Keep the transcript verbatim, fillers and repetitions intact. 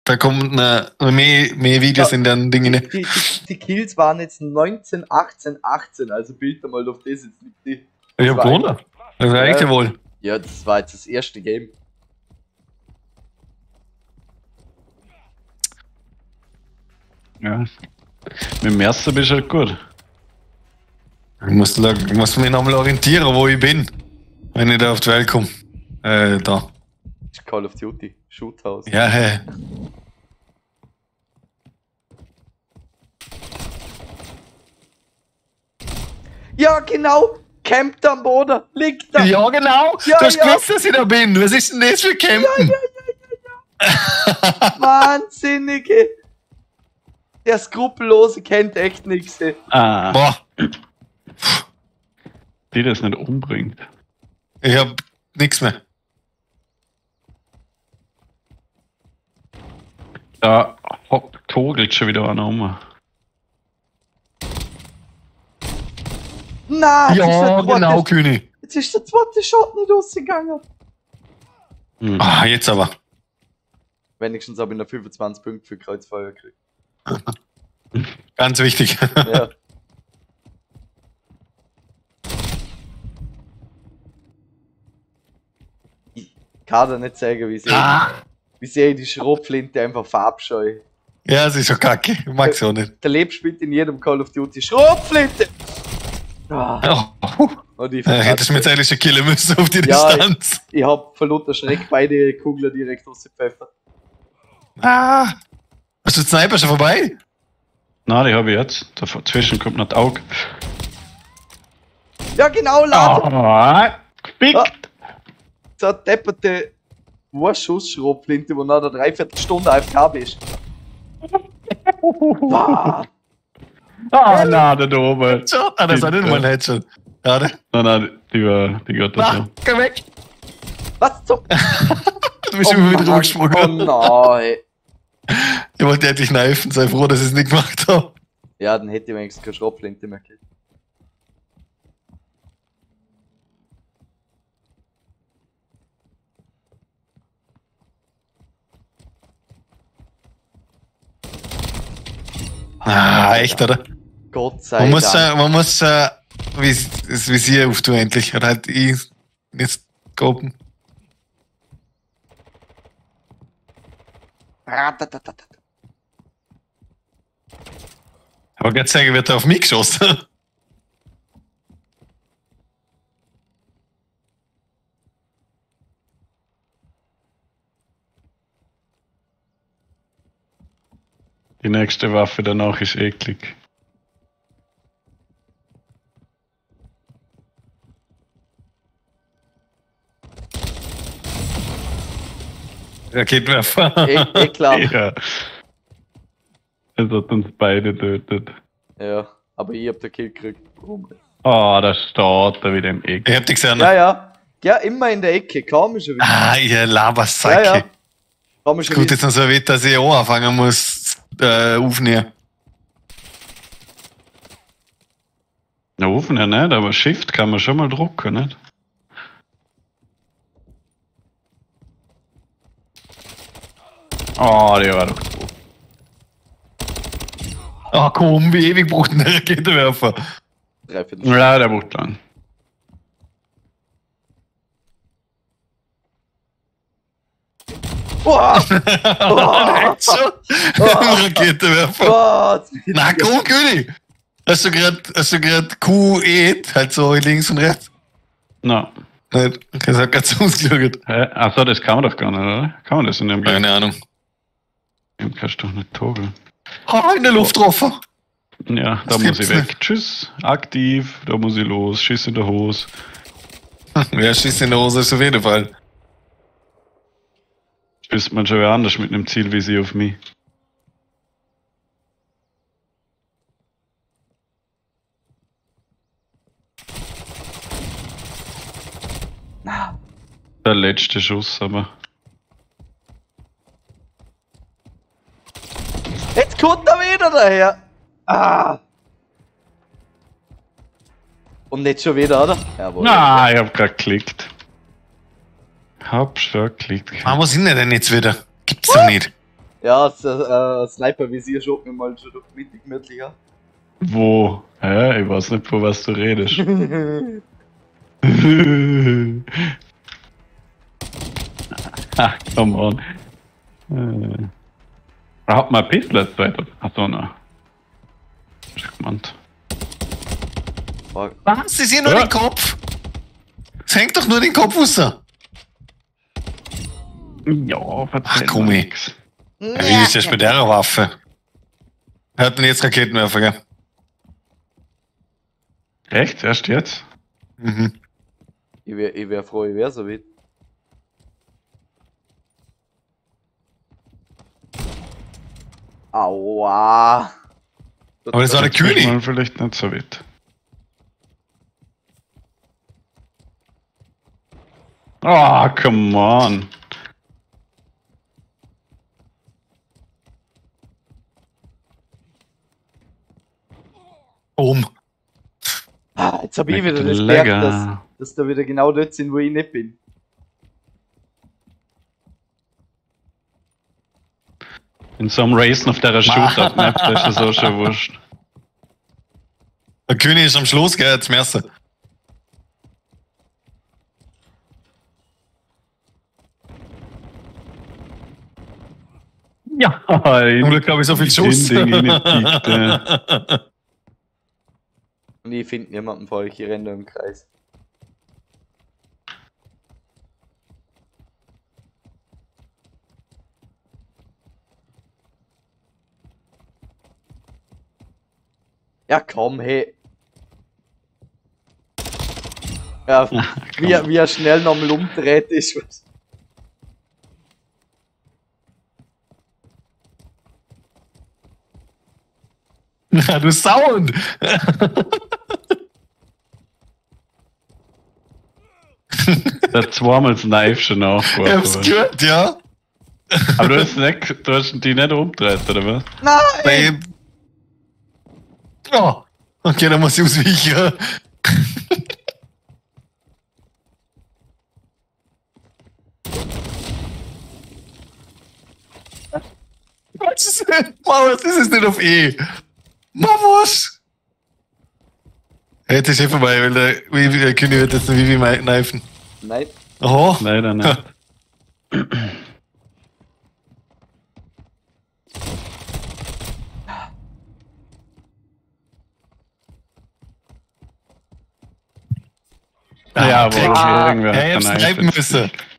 Da kommen äh, mehr, mehr Videos Ja, in den Dingen. Die, die, die Kills waren jetzt neunzehn, achtzehn, achtzehn, also bild mal auf das jetzt mit die. Ich hab gewonnen. Das reicht ja wohl. Ja, das war jetzt das erste Game. Ja. Mit dem Messer bist du halt gut. Ich muss, ich muss mich nochmal orientieren, wo ich bin. Wenn ich da auf die Welt komme. Äh, da. Das ist Call of Duty. Shoothouse. Ja, hä. Ja, genau! Campt am Boden! Liegt da! Ja, genau! Ja, du hast ja. gewusst, dass ich da bin! Was ist denn das für Campen? Ja, ja, ja, ja, ja. Wahnsinnige! Der Skrupellose kennt echt nichts. Ah, Boah, die das nicht umbringt. ich hab nix mehr. Da hopp, kogelt schon wieder einer um. Nein, jetzt ist Ja, der zweite- genau, König. Jetzt ist der zweite Shot nicht rausgegangen. Hm. Ah, jetzt aber. Wenigstens habe ich noch fünfundzwanzig Punkte für Kreuzfeuer gekriegt. Ganz wichtig. Ja. Ich kann dir nicht sagen, wie sehr, Ah. wie sehr ich die Schrotflinte einfach verabscheue. Ja, das ist schon kacke. Ich mag's auch nicht. Der Leb spielt in jedem Call of Duty Schrotflinte! Ah, Oh. und ich Äh, hättest du mich jetzt eigentlich schon killen müssen auf die Ja, Distanz. Ich hab vor lauter Schreck beide Kugeln direkt rausgepfeffert. Ah. Hast du den Sniper schon vorbei? Nein, die habe ich jetzt. Dazwischen kommt noch das Auge. Ja, genau, Lad! Ah, gepickt! Ah. So depperte Vorschuss-Schrotflinte, wo nach der Dreiviertelstunde A F K bist. Ah, Ah, nein, da oben. Schon? Ah, das war nicht mal ein Headshot. Schade. Nein, nein, die, war, die geht das Ah, so. geh weg! was zum... Du bist immer wieder Mann, rumgesprungen. Oh nein. Ich wollte endlich kneifen, sei froh, dass ich es nicht gemacht habe. Ja, dann hätte ich wenigstens keine Schrotflinte mehr gekriegt. Ah, echt, oder? Gott sei Man muss, Dank. äh, man muss äh, vis das Visier auftun endlich. Oder halt ich jetzt gucken. Ratatatat. Aber ganz sagen, wird er auf mich geschossen. Die nächste Waffe danach ist eklig. Raketenwerfer. Eh, eh klar. Ja. Es hat uns beide tötet. Ja, aber ich hab den Kill gekriegt. Warum? Ah, da steht er wieder im Eck. Ich hab dich gesehen. Ja, ja. Ja, immer in der Ecke. Kaum ist er wieder. Ah, ihr Labersack. Ja, ja. Kaum ist Es er kommt wieder. jetzt noch so weit, dass ich auch anfangen muss, äh, aufnehmen. Na, Ofen ja nicht, aber Shift kann man schon mal drucken, nicht? Oh, der war doch tot. Ah, komm, wie ewig braucht ein Raketenwerfer? Dreiviertel. Ja, der braucht lang. Boah! Schon? Raketenwerfer. Gott! Na komm, König! Hast du grad, hast du grad Q E, halt so links und rechts? Na. Nicht? Das hat ganz ausgeschaut. Hä? Achso, das kann man doch gar nicht, oder? Kann man das in dem Game? Keine Ahnung. Dem kannst du doch nicht toggeln. Ha, in der Luft getroffen. Ja, da Das muss gibt's ich weg. nicht. Tschüss, aktiv, da muss ich los. Schiss in der Hose. Wer schießt in der Hose ist auf jeden Fall. Ist man schon wer anders mit einem Ziel wie sie auf mich. Na, Der letzte Schuss, aber. jetzt kommt er wieder daher! Ah! Und nicht schon wieder, oder? Jawohl. Na, ich hab grad geklickt. Hab schon geklickt. Ah, wo sind wir denn jetzt wieder? Gibt's doch nicht. Ja, das äh, Sniper-Visier schaut mir mal schon mittig gemütlich an. Wo? Hä? Ich weiß nicht, von was du redest. Ah, come on. Äh. Hat man ein Pistol weiter? Hat er noch? Ich hab gemeint. Fuck. Was? Sie sehen nur Ja. den Kopf. Es hängt doch nur den Kopf raus. Ja, Ach, komm ich. nix. Ja, wie ist das mit der Waffe? Hört denn jetzt Raketenwerfer, gell? Echt? Erst jetzt? Mhm. Ich wär, ich wär froh, ich wär so weit. Aua. Aber das war der Jetzt ist König. man vielleicht nicht so weit. Ah, come on. Boom. Ah, jetzt hab ich wieder das Lecker. gemerkt, dass, dass da wieder genau dort sind, wo ich nicht bin. In so einem Racen auf der Shootout-Map, das ist so schon wurscht. Der König ist am Schluss, gell? Jetzt merkst du. Ja, Zum Glück habe ich so viel Schuss. In Ding reingepickt, äh. Und ich finde niemanden vor euch, ich renne da im Kreis. Ja komm, hey. Ja, wie, er- wie er schnell nochmal umdreht ist. Ja, du Sound! Der hat zweimal das Knife schon Ich aufgeworfen. hab's gehört, ja. Aber du hast, nicht, du hast die nicht umgedreht, oder was? Nein! Bei... Oh. Okay, dann muss ich ausweichen. Was ist denn? Mama, was ist es nicht auf E? Mama, was? Hey, das ist eh vorbei, weil der, wie, wie, der König wird jetzt wie wie mein kneifen. Nein. Aha. Leider nicht. Ja, aber Dreck. okay, irgendwer Hey, ich hat hab's einen kneifen Knife müssen.